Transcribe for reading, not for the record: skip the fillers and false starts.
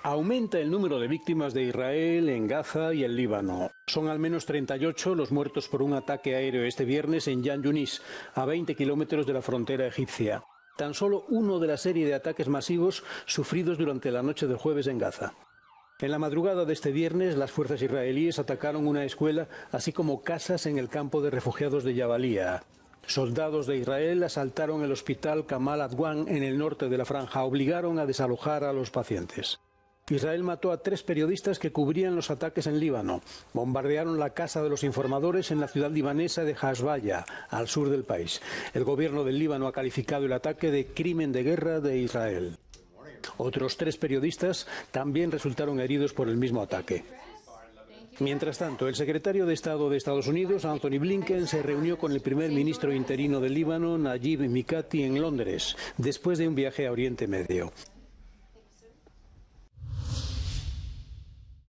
Aumenta el número de víctimas de Israel en Gaza y el Líbano. Son al menos 38 los muertos por un ataque aéreo este viernes en Yan Yunis, a 20 kilómetros de la frontera egipcia. Tan solo uno de la serie de ataques masivos sufridos durante la noche del jueves en Gaza. En la madrugada de este viernes, las fuerzas israelíes atacaron una escuela, así como casas en el campo de refugiados de Jabalía. Soldados de Israel asaltaron el hospital Kamal Adwan en el norte de la franja, obligaron a desalojar a los pacientes. Israel mató a 3 periodistas que cubrían los ataques en Líbano. Bombardearon la casa de los informadores en la ciudad libanesa de Hasbaya, al sur del país. El gobierno del Líbano ha calificado el ataque de crimen de guerra de Israel. Otros 3 periodistas también resultaron heridos por el mismo ataque. Mientras tanto, el secretario de Estado de Estados Unidos, Anthony Blinken, se reunió con el primer ministro interino del Líbano, Najib Mikati, en Londres, después de un viaje a Oriente Medio.